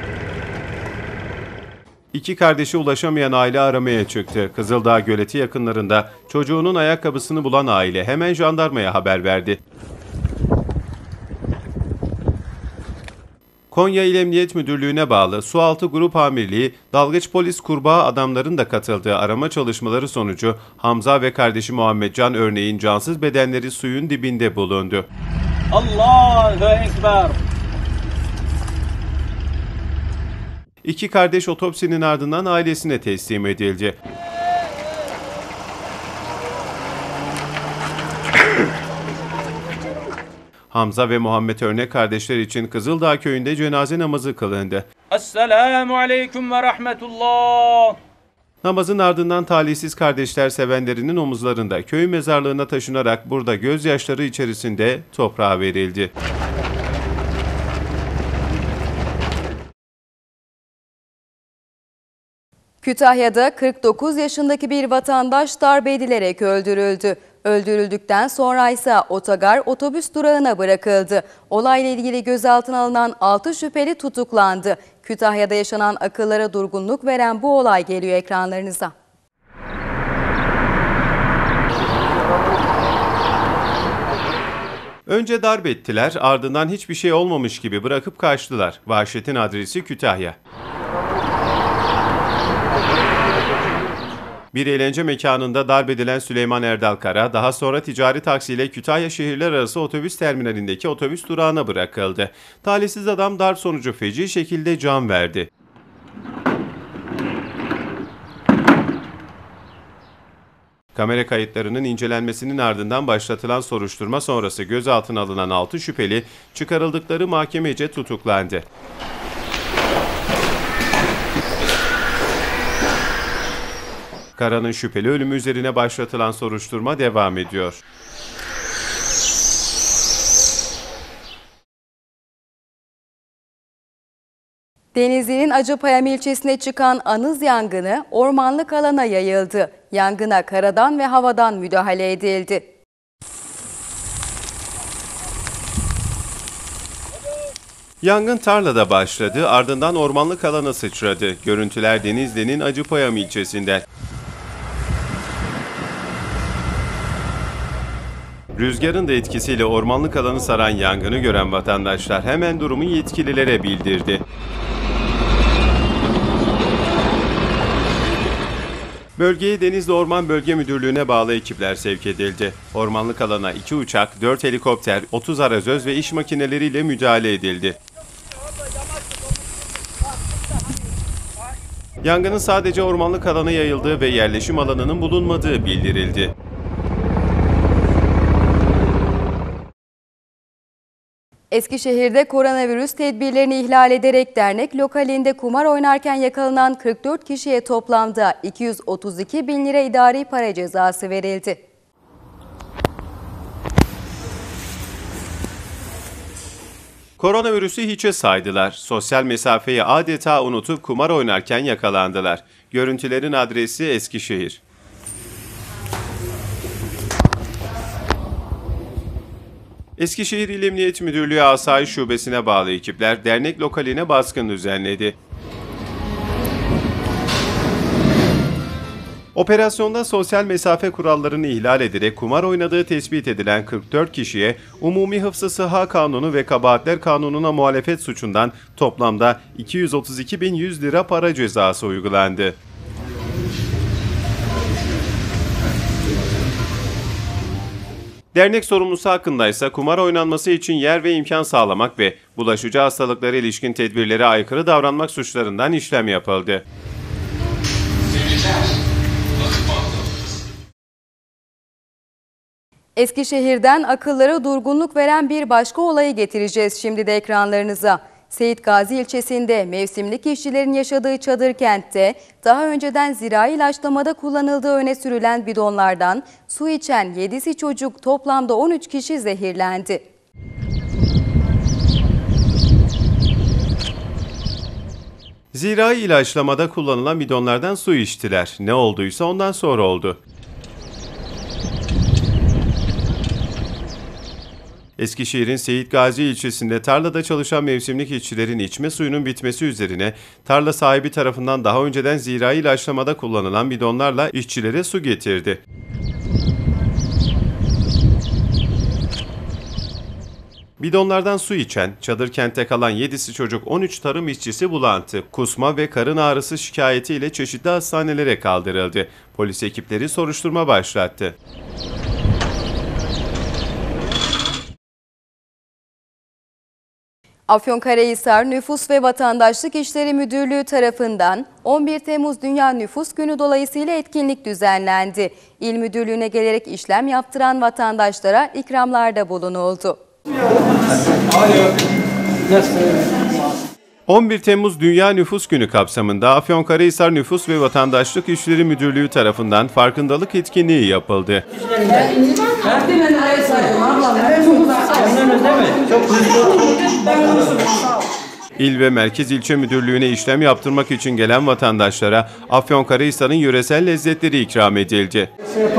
İki kardeşi ulaşamayan aile aramaya çıktı. Kızıldağ Göleti yakınlarında çocuğunun ayakkabısını bulan aile hemen jandarmaya haber verdi. Konya İl Emniyet Müdürlüğü'ne bağlı Sualtı Grup Amirliği, dalgıç polis kurbağa adamların da katıldığı arama çalışmaları sonucu Hamza ve kardeşi Muhammed Can Örneğin cansız bedenleri suyun dibinde bulundu. Allahu Ekber. İki kardeş otopsinin ardından ailesine teslim edildi. Hamza ve Muhammed Örnek kardeşler için Kızıldağ köyünde cenaze namazı kılındı. Esselamu aleyküm ve rahmetullah. Namazın ardından talihsiz kardeşler sevenlerinin omuzlarında köy mezarlığına taşınarak burada gözyaşları içerisinde toprağa verildi. Kütahya'da 49 yaşındaki bir vatandaş darbe edilerek öldürüldü. Öldürüldükten sonra ise otogar otobüs durağına bırakıldı. Olayla ilgili gözaltına alınan 6 şüpheli tutuklandı. Kütahya'da yaşanan akıllara durgunluk veren bu olay geliyor ekranlarınıza. Önce darp ettiler, ardından hiçbir şey olmamış gibi bırakıp kaçtılar. Vahşetin adresi Kütahya. Bir eğlence mekanında darp edilen Süleyman Erdal Kara, daha sonra ticari taksiyle Kütahya şehirler arası otobüs terminalindeki otobüs durağına bırakıldı. Talihsiz adam darp sonucu feci şekilde can verdi. Kamera kayıtlarının incelenmesinin ardından başlatılan soruşturma sonrası gözaltına alınan 6 şüpheli çıkarıldıkları mahkemece tutuklandı. Kara'nın şüpheli ölümü üzerine başlatılan soruşturma devam ediyor. Denizli'nin Acıpayam ilçesine çıkan anız yangını ormanlık alana yayıldı. Yangına karadan ve havadan müdahale edildi. Yangın tarlada başladı, ardından ormanlık alana sıçradı. Görüntüler Denizli'nin Acıpayam ilçesinden. Rüzgarın da etkisiyle ormanlık alanı saran yangını gören vatandaşlar hemen durumu yetkililere bildirdi. Bölgeye Denizli Orman Bölge Müdürlüğü'ne bağlı ekipler sevk edildi. Ormanlık alana 2 uçak, 4 helikopter, 30 arazöz ve iş makineleriyle müdahale edildi. Yangının sadece ormanlık alana yayıldığı ve yerleşim alanının bulunmadığı bildirildi. Eskişehir'de koronavirüs tedbirlerini ihlal ederek dernek lokalinde kumar oynarken yakalanan 44 kişiye toplamda 232 bin lira idari para cezası verildi. Koronavirüsü hiçe saydılar. Sosyal mesafeyi adeta unutup kumar oynarken yakalandılar. Görüntülerin adresi Eskişehir. Eskişehir İl Emniyet Müdürlüğü Asayiş Şubesi'ne bağlı ekipler dernek lokaline baskın düzenledi. Operasyonda sosyal mesafe kurallarını ihlal ederek kumar oynadığı tespit edilen 44 kişiye Umumi Hıfzı Sıha Kanunu ve Kabahatler Kanunu'na muhalefet suçundan toplamda 232.100 lira para cezası uygulandı. Dernek sorumlusu hakkında ise kumar oynanması için yer ve imkan sağlamak ve bulaşıcı hastalıklara ilişkin tedbirlere aykırı davranmak suçlarından işlem yapıldı. Eskişehir'den akıllara durgunluk veren bir başka olayı getireceğiz şimdi de ekranlarınıza. Seyit Gazi ilçesinde mevsimlik işçilerin yaşadığı çadır kentte daha önceden zirai ilaçlamada kullanıldığı öne sürülen bidonlardan su içen 7'si çocuk toplamda 13 kişi zehirlendi. Zirai ilaçlamada kullanılan bidonlardan su içtiler. Ne olduysa ondan sonra oldu. Eskişehir'in Seyit Gazi ilçesinde tarlada çalışan mevsimlik işçilerin içme suyunun bitmesi üzerine tarla sahibi tarafından daha önceden zirai ilaçlamada kullanılan bidonlarla işçilere su getirdi. Bidonlardan su içen, çadır kentte kalan 7'si çocuk 13 tarım işçisi bulantı, kusma ve karın ağrısı şikayetiyle çeşitli hastanelere kaldırıldı. Polis ekipleri soruşturma başlattı. Afyonkarahisar Nüfus ve Vatandaşlık İşleri Müdürlüğü tarafından 11 Temmuz Dünya Nüfus Günü dolayısıyla etkinlik düzenlendi. İl Müdürlüğü'ne gelerek işlem yaptıran vatandaşlara ikramlarda bulunuldu. 11 Temmuz Dünya Nüfus Günü kapsamında Afyonkarahisar Nüfus ve Vatandaşlık İşleri Müdürlüğü tarafından farkındalık etkinliği yapıldı. İl ve Merkez İlçe Müdürlüğü'ne işlem yaptırmak için gelen vatandaşlara Afyonkarahisar'ın yöresel lezzetleri ikram edildi.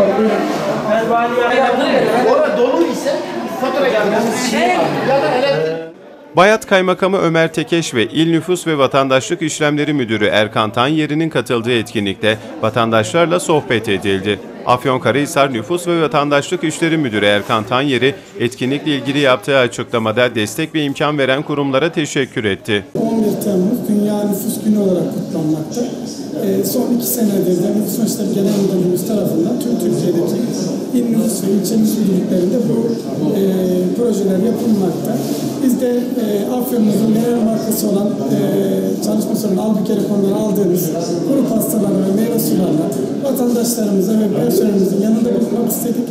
Bayat Kaymakamı Ömer Tekeş ve İl Nüfus ve Vatandaşlık İşlemleri Müdürü Erkan Tanyeri'nin katıldığı etkinlikte vatandaşlarla sohbet edildi. Afyonkarahisar Nüfus ve Vatandaşlık İşleri Müdürü Erkan Tanyeri, etkinlikle ilgili yaptığı açıklamada destek ve imkan veren kurumlara teşekkür etti. 11 Temmuz Dünya Nüfus Günü olarak kutlanmakta. Son 2 senedir de Nüfus Meşleri Genel Müdürlüğümüz tarafından tüm Türkiye'deki il nüfus ve ilçe nüfus müdürlüklerinde bu projeler yapılmakta. Biz de Afyon'umuzun genel markası olan çalışma sorunu Albükerikon'dan aldığımız kuru pastalarla ve meyve sularla vatandaşlarımıza ve personelimizin yanında bulunmak istedik.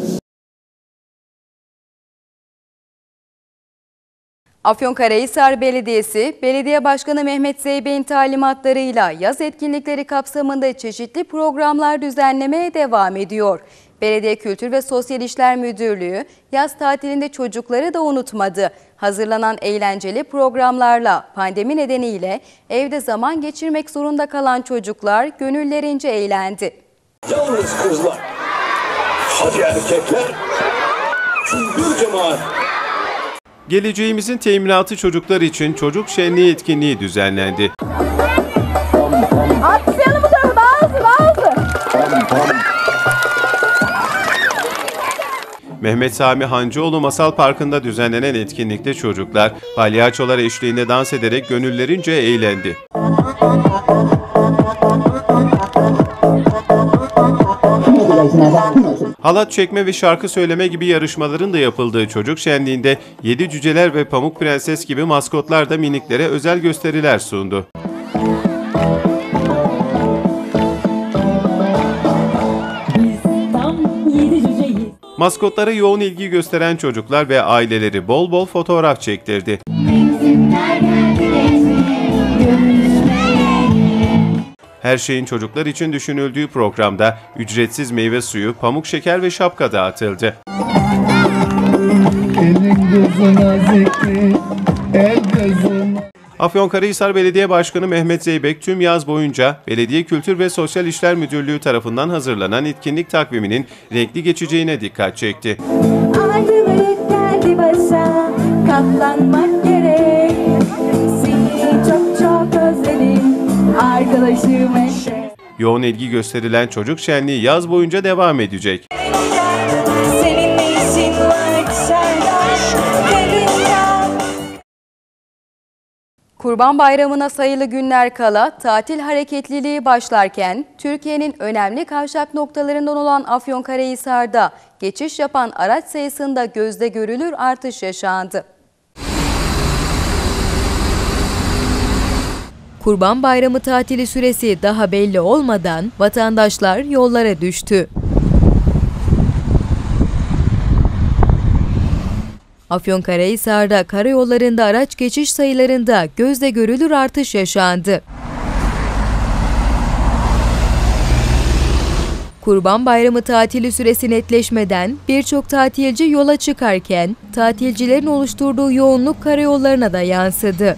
Afyonkarahisar Belediyesi, Belediye Başkanı Mehmet Zeybek'in talimatlarıyla yaz etkinlikleri kapsamında çeşitli programlar düzenlemeye devam ediyor. Belediye Kültür ve Sosyal İşler Müdürlüğü yaz tatilinde çocukları da unutmadı. Hazırlanan eğlenceli programlarla pandemi nedeniyle evde zaman geçirmek zorunda kalan çocuklar gönüllerince eğlendi. Yalnız kızlar, hadi erkekler, bir cemaat. Geleceğimizin teminatı çocuklar için çocuk şenliği etkinliği düzenlendi. Aksiyonu bu tarafa, daha hızlı. Mehmet Sami Hancıoğlu Masal Parkı'nda düzenlenen etkinlikte çocuklar palyaçolar eşliğinde dans ederek gönüllerince eğlendi. Halat çekme ve şarkı söyleme gibi yarışmaların da yapıldığı çocuk şenliğinde 7 cüceler ve Pamuk Prenses gibi maskotlar da miniklere özel gösteriler sundu. Maskotlara yoğun ilgi gösteren çocuklar ve aileleri bol bol fotoğraf çektirdi. Her şeyin çocuklar için düşünüldüğü programda ücretsiz meyve suyu, pamuk şeker ve şapka dağıtıldı. Elin gözü nazikli, Afyonkarahisar Belediye Başkanı Mehmet Zeybek tüm yaz boyunca Belediye Kültür ve Sosyal İşler Müdürlüğü tarafından hazırlanan etkinlik takviminin renkli geçeceğine dikkat çekti. Ayrılık geldi başa, katlanmak gerek. Seni çok çok özledim, arkadaşım eşe. Yoğun ilgi gösterilen çocuk şenliği yaz boyunca devam edecek. Senin ne işin var dışarıda? Kurban Bayramı'na sayılı günler kala tatil hareketliliği başlarken Türkiye'nin önemli kavşak noktalarından olan Afyonkarahisar'da geçiş yapan araç sayısında gözde görülür artış yaşandı. Kurban Bayramı tatili süresi daha belli olmadan vatandaşlar yollara düştü. Afyonkarahisar'da karayollarında araç geçiş sayılarında gözle görülür artış yaşandı. Kurban Bayramı tatili süresi netleşmeden birçok tatilci yola çıkarken tatilcilerin oluşturduğu yoğunluk karayollarına da yansıdı.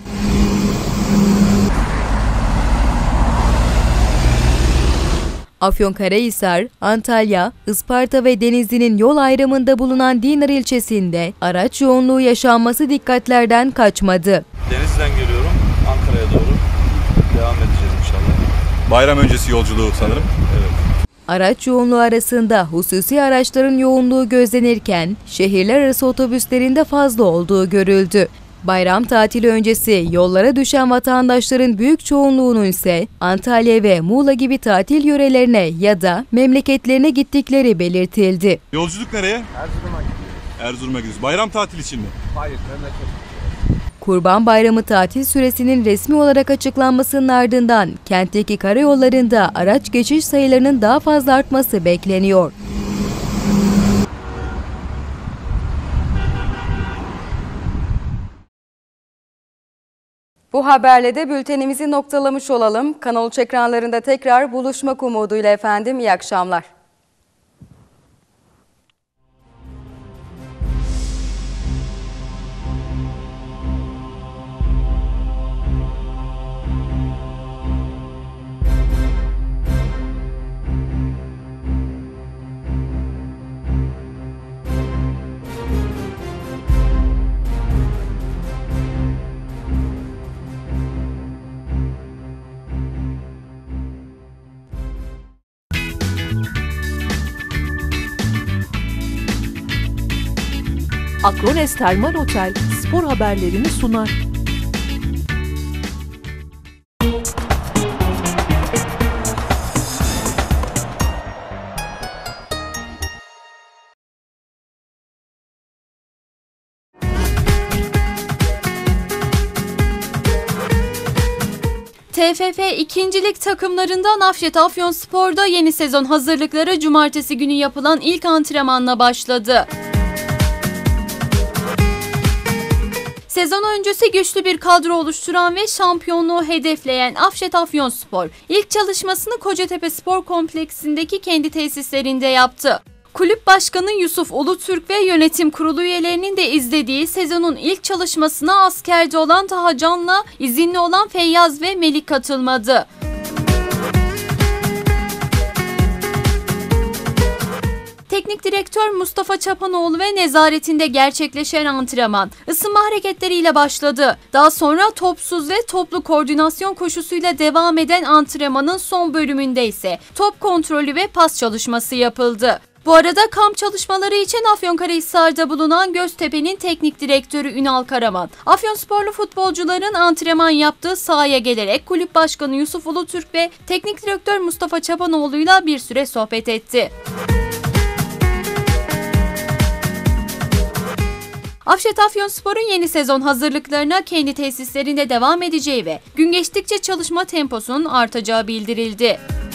Afyonkarahisar, Antalya, Isparta ve Denizli'nin yol ayrımında bulunan Dinar ilçesinde araç yoğunluğu yaşanması dikkatlerden kaçmadı. Denizli'den geliyorum, Ankara'ya doğru devam edeceğiz inşallah. Bayram öncesi yolculuğu sanırım. Evet. Araç yoğunluğu arasında hususi araçların yoğunluğu gözlenirken şehirler arası otobüslerin de fazla olduğu görüldü. Bayram tatili öncesi yollara düşen vatandaşların büyük çoğunluğunun ise Antalya ve Muğla gibi tatil yörelerine ya da memleketlerine gittikleri belirtildi. Yolculuk nereye? Erzurum'a gidiyoruz. Erzurum'a gidiyoruz. Bayram tatili için mi? Hayır, memleket. Kurban Bayramı tatil süresinin resmi olarak açıklanmasının ardından kentteki karayollarında araç geçiş sayılarının daha fazla artması bekleniyor. Bu haberle de bültenimizi noktalamış olalım. Kanal 3 ekranlarında tekrar buluşmak umuduyla efendim. İyi akşamlar. Akrones Termal Otel spor haberlerini sunar. TFF 2. Lig takımlarından Afşet Afyonspor'da yeni sezon hazırlıkları cumartesi günü yapılan ilk antrenmanla başladı. Sezon öncesi güçlü bir kadro oluşturan ve şampiyonluğu hedefleyen Afşet Afyonspor ilk çalışmasını Kocatepe Spor Kompleksindeki kendi tesislerinde yaptı. Kulüp Başkanı Yusuf Ulutürk ve yönetim kurulu üyelerinin de izlediği sezonun ilk çalışmasına askerde olan Taha Can'la izinli olan Feyyaz ve Melik katılmadı. Teknik direktör Mustafa Çapanoğlu ve nezaretinde gerçekleşen antrenman ısınma hareketleriyle başladı. Daha sonra topsuz ve toplu koordinasyon koşusuyla devam eden antrenmanın son bölümünde ise top kontrolü ve pas çalışması yapıldı. Bu arada kamp çalışmaları için Afyonkarahisar'da bulunan Göztepe'nin teknik direktörü Ünal Karaman, Afyonsporlu futbolcuların antrenman yaptığı sahaya gelerek Kulüp Başkanı Yusuf Ulutürk ve teknik direktör Mustafa Çapanoğlu'yla bir süre sohbet etti. Afşet Afyonspor'un yeni sezon hazırlıklarına kendi tesislerinde devam edeceği ve gün geçtikçe çalışma temposunun artacağı bildirildi.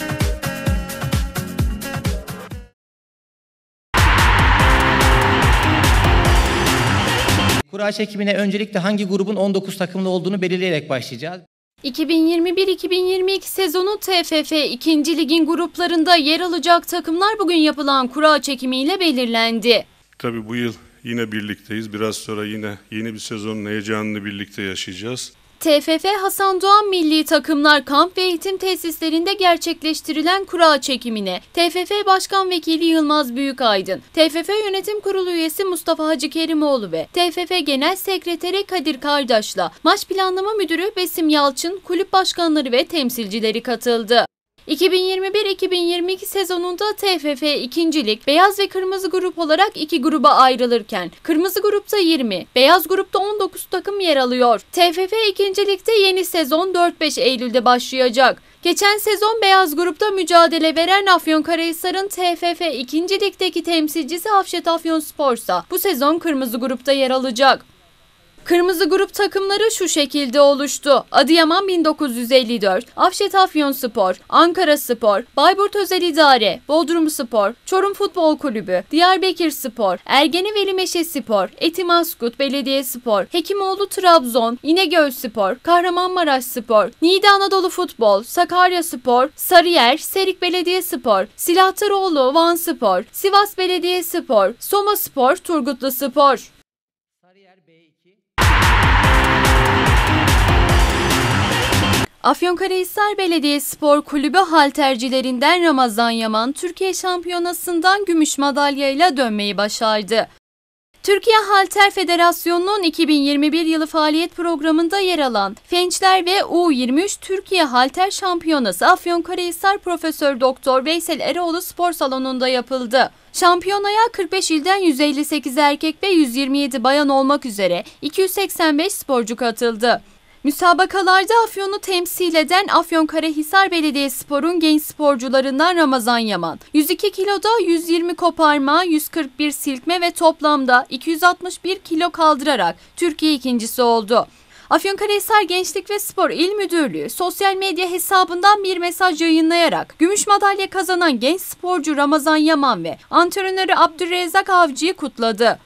Kura çekimine öncelikle hangi grubun 19 takımlı olduğunu belirleyerek başlayacağız. 2021-2022 sezonu TFF 2. Lig'in gruplarında yer alacak takımlar bugün yapılan kura çekimiyle belirlendi. Tabii bu yıl yine birlikteyiz. Biraz sonra yine yeni bir sezonun heyecanını birlikte yaşayacağız. TFF Hasan Doğan milli takımlar kamp ve eğitim tesislerinde gerçekleştirilen kura çekimine TFF Başkan Vekili Yılmaz Büyükaydın, TFF Yönetim Kurulu üyesi Mustafa Hacı Kerimoğlu ve TFF Genel Sekreteri Kadir Kardaş'la Maç Planlama Müdürü Besim Yalçın, kulüp başkanları ve temsilcileri katıldı. 2021-2022 sezonunda TFF 2. Lig beyaz ve kırmızı grup olarak 2 gruba ayrılırken kırmızı grupta 20, beyaz grupta 19 takım yer alıyor. TFF 2. Lig'de yeni sezon 4-5 Eylül'de başlayacak. Geçen sezon beyaz grupta mücadele veren Afyonkarahisar'ın TFF 2. Lig'deki temsilcisi Afşet Afyonspor'sa bu sezon kırmızı grupta yer alacak. Kırmızı grup takımları şu şekilde oluştu. Adıyaman 1954, Afşet Afyonspor, Ankaraspor, Bayburt Özel İdare, Bodrumspor, Çorum Futbol Kulübü, Diyarbakırspor, Ergeni Velimeşespor, Etimaskut Belediyespor, Hekimoğlu Trabzon, İnegölspor, Kahramanmaraşspor, Niğde Anadolu Futbol, Sakaryaspor, Sarıyer, Serik Belediyespor, Silahtaroğlu Vanspor, Sivas Belediyespor, Somaspor, Turgutluspor. Afyonkarahisar Belediyespor Kulübü haltercilerinden Ramazan Yaman, Türkiye Şampiyonası'ndan gümüş madalyayla dönmeyi başardı. Türkiye Halter Federasyonu'nun 2021 yılı faaliyet programında yer alan Gençler ve U23 Türkiye Halter Şampiyonası Afyonkarahisar Profesör Doktor Veysel Eroğlu Spor Salonu'nda yapıldı. Şampiyonaya 45 ilden 158 erkek ve 127 bayan olmak üzere 285 sporcu katıldı. Müsabakalarda Afyon'u temsil eden Afyonkarahisar Belediyespor'un genç sporcularından Ramazan Yaman, 102 kiloda 120 koparma, 141 silkme ve toplamda 261 kilo kaldırarak Türkiye ikincisi oldu. Afyonkarahisar Gençlik ve Spor İl Müdürlüğü sosyal medya hesabından bir mesaj yayınlayarak gümüş madalya kazanan genç sporcu Ramazan Yaman ve antrenörü Abdurrezzak Avcı'yı kutladı.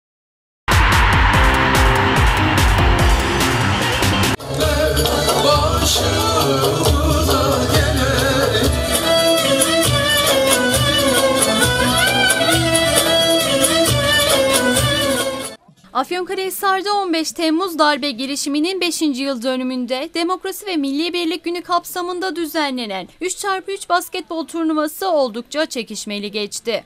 Afyonkarahisar'da 15 Temmuz darbe girişiminin 5. yıl dönümünde Demokrasi ve Milli Birlik Günü kapsamında düzenlenen 3x3 basketbol turnuvası oldukça çekişmeli geçti.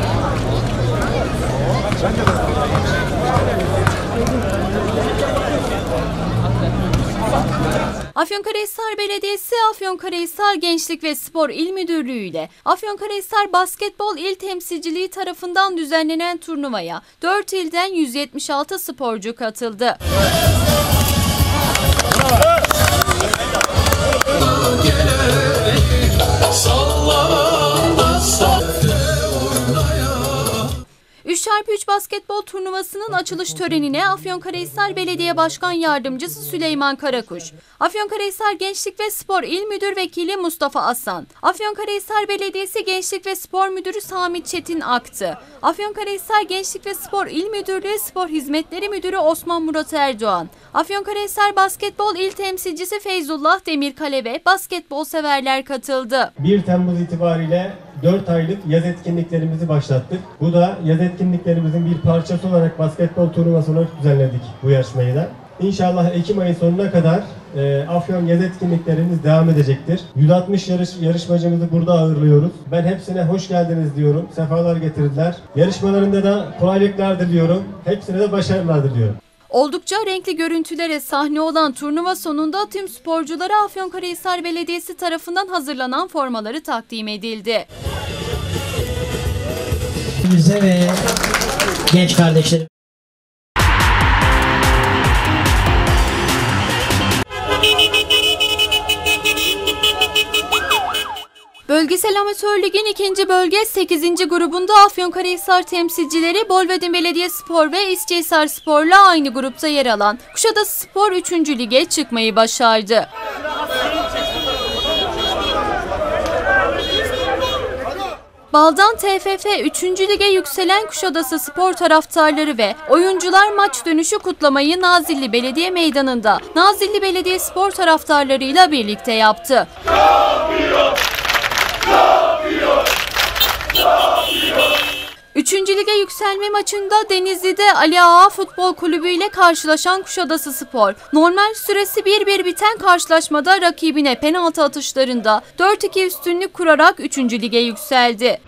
Afyonkarahisar Belediyesi, Afyonkarahisar Gençlik ve Spor İl Müdürlüğü ile Afyonkarahisar Basketbol İl Temsilciliği tarafından düzenlenen turnuvaya 4 ilden 176 sporcu katıldı. Üç 3x3 basketbol turnuvasının açılış törenine Afyonkarahisar Belediye Başkan Yardımcısı Süleyman Karakuş, Afyonkarahisar Gençlik ve Spor İl Müdür Vekili Mustafa Asan, Afyonkarahisar Belediyesi Gençlik ve Spor Müdürü Sami Çetin Aktı, Afyonkarahisar Gençlik ve Spor İl Müdürlüğü Spor Hizmetleri Müdürü Osman Murat Erdoğan, Afyonkarahisar Basketbol İl Temsilcisi Feyzullah Demirkale ve basketbol severler katıldı. 1 Temmuz itibariyle 4 aylık yaz etkinliklerimizi başlattık. Bu da yaz etkinliklerimizin bir parçası olarak basketbol turnuvası olarak düzenledik bu yarışmayı da. İnşallah Ekim ayı sonuna kadar Afyon yaz etkinliklerimiz devam edecektir. 160 yarışmacımızı burada ağırlıyoruz. Ben hepsine hoş geldiniz diyorum. Sefalar getirdiler. Yarışmalarında da kolaylıklar diliyorum. Hepsine de başarılar diliyorum. Oldukça renkli görüntülere sahne olan turnuva sonunda tüm sporculara Afyonkarahisar Belediyesi tarafından hazırlanan formaları takdim edildi. Bize ve genç kardeşlerim. Bölgesel Amatör Lig'in 2. bölge 8. grubunda Afyonkarahisar temsilcileri Bolvedin Belediyespor ve İsçehisarspor'la aynı grupta yer alan Kuşadasıspor 3. lige çıkmayı başardı. Baldan TFF 3. lige yükselen Kuşadasıspor taraftarları ve oyuncular maç dönüşü kutlamayı Nazilli Belediye Meydanı'nda Nazilli Belediyespor taraftarlarıyla birlikte yaptı. 3. Lige yükselme maçında Denizli'de Ali Ağa Futbol Kulübü ile karşılaşan Kuşadası Spor, normal süresi 1-1 biten karşılaşmada rakibine penaltı atışlarında 4-2 üstünlük kurarak 3. Lige yükseldi.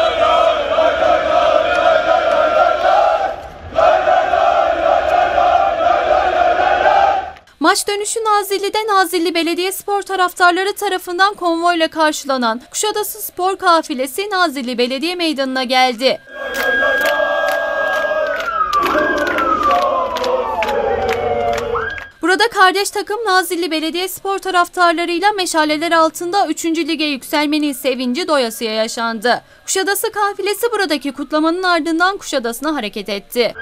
Maç dönüşü Nazilli'de Nazilli Belediyespor taraftarları tarafından konvoyla karşılanan Kuşadası Spor kafilesi Nazilli Belediye Meydanı'na geldi. Burada kardeş takım Nazilli Belediyespor taraftarlarıyla meşaleler altında 3. Lige yükselmenin sevinci doyasıya yaşandı. Kuşadası kafilesi buradaki kutlamanın ardından Kuşadası'na hareket etti.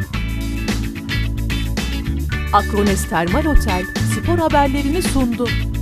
Akrones Termal Otel spor haberlerini sundu.